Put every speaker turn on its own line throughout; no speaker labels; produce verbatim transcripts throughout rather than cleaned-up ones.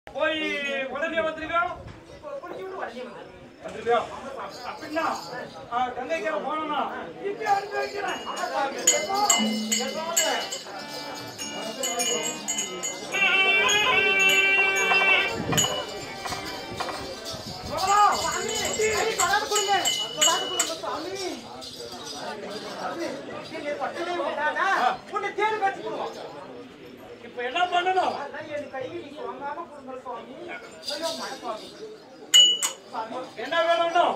போய் உடனே வந்திருக்கோம். வந்திருக்கோம் அப்படின்னா கங்கைக்கரை போனோம்னா இப்ப அனுப்பி வைக்கிறேன். இப்ப என்ன பண்ணணும்? என்ன வேணும்?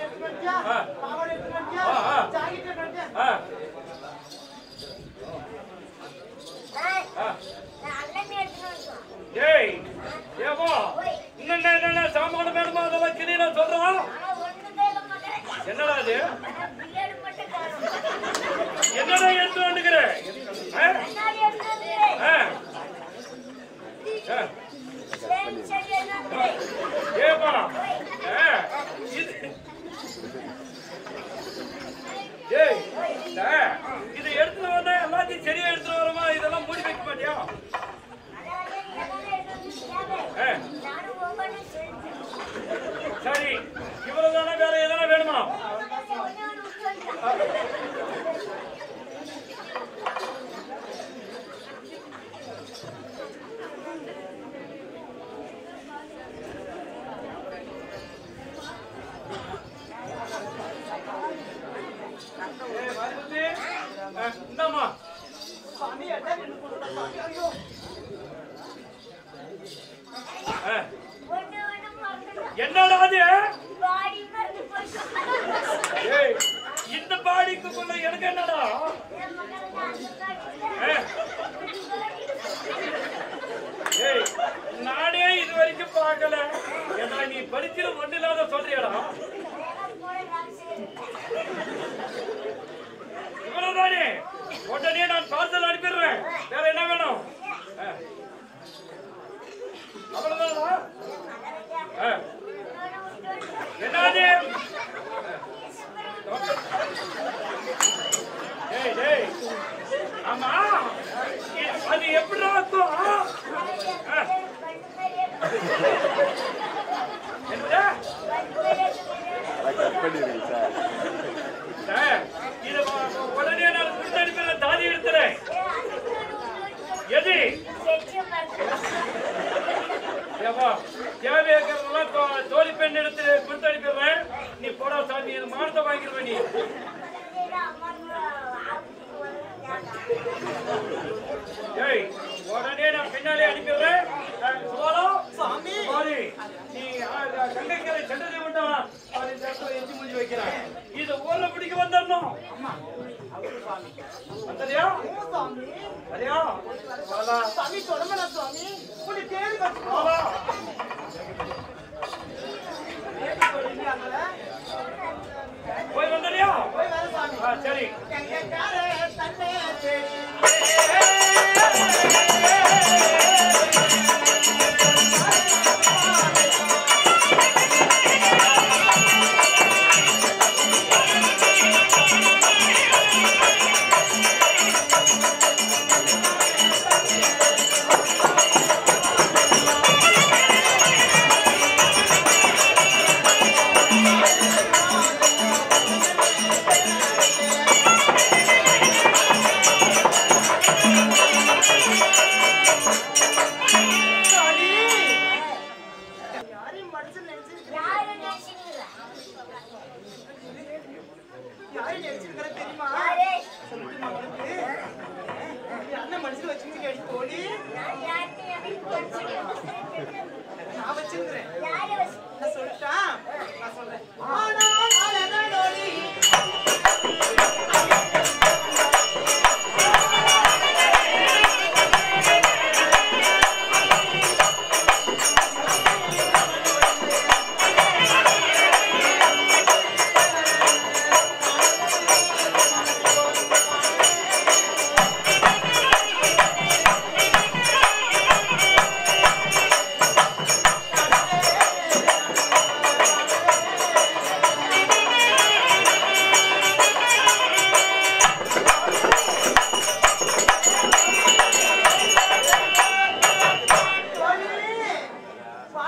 ஏய் ஏவோ இன்னும் என்ன சாமான வேணுமா அதெல்லாம் கிளீனா சொல்றோம். என்னடா அது? என்னடா எடுத்து வந்துக்கிற? ஏப்பா ஏய் இது எடுத்துட்டு வந்தா எல்லாத்தையும் சரியா எடுத்துட்டு வரமா? இதெல்லாம் மூடி வைக்க மாட்டியா? சரி இவ்வளவுதானே, வேற எதனா வேணுமா? இந்தாமா என்னடா அது? இந்த பாடிக்குள்ள எனக்கு என்னடா? ஏய் நானே இது வரைக்கும் பார்க்கல. ஏன்னா நீ படிக்கிற ஒண்ணு இல்லாத சொல்றியடா. இவ்வளவுதானே, உடனே நான் பார்சல் அனுப்பிடுறேன். வேற என்ன வேணும்? அவ்வளவுதானா? என்னது? ஏய் ஏய் ஆமா அது எப்படி இருக்கும்? இது உடனே நான் கொடுத்து அனுப்பிடுறேன். தாதி எடுத்துறேன். எது தேவையாக்கிறதெல்லாம் தோழி பெண் எடுத்து கொடுத்து அனுப்பிடுறேன். நீ போடா சாமி, மானத்தை வாங்கிடுவேன் நீ. ஏய் உடனே நான் பின்னாலே அனுப்பிடுறேன். சாமி நீ கங்கைக்கரை சென்றதை விட்டான் எஞ்சி மூஞ்சி வைக்கிறேன். இது ஊர்ல பிடிக்க வந்துடணும். வந்ததையா சரியா?
சாமி தொடங்கல சாமி, உன்னை தேடி வச்சுக்கோ.
போய் வந்ததையா?
போய் வர சாமி.
சரி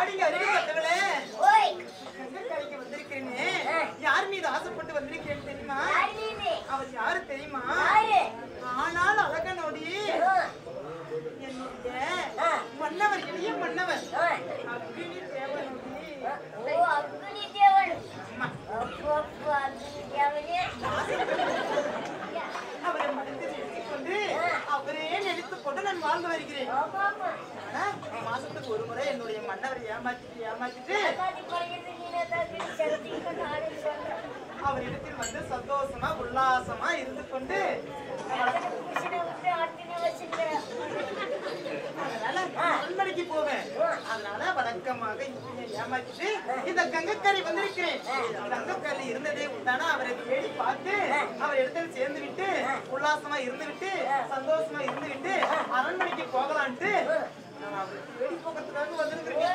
வாடிங்க அறிவுப்பட்டவளே. கங்கக்காரிக்கு வந்திருக்கிறேன்னு யார் மீது ஆசைப்பட்டு வந்திருக்கிறேன்னு தெரியுமா? அவர் யாரு தெரியுமா? ஆனால் அழகனோடி என்னுடைய மன்னவர், எளிய மன்னவர் அக்னி தேவனோடி. அவரை மனத்தில் நிறுத்திக் கொண்டு அவரே நினைத்துக் கொண்டு நான் வாழ்ந்து வருகிறேன். மாசத்துக்கு ஒரு முறை என்னுடைய மன்னவரை ஏமாற்றிட்டு ஏமாற்றிட்டு அவரிடத்தில் வந்து சந்தோஷமா உல்லாசமா இருந்து கொண்டு அதனால போவேன். அதனால வழக்கமாக ஏமாற்றிட்டு இந்த கங்கக்கரை வந்திருக்கிறேன். கங்கக்கரை இருந்ததே உண்டானா அவரை தேடி பார்த்து அவர் இடத்துல சேர்ந்து விட்டு உல்லாசமா இருந்து விட்டு சந்தோஷமா இருந்து விட்டு அரண்மனைக்கு போகலான்ட்டு நான் அவரை தேடி போகிறதுக்காக வந்திருக்கிறேன்.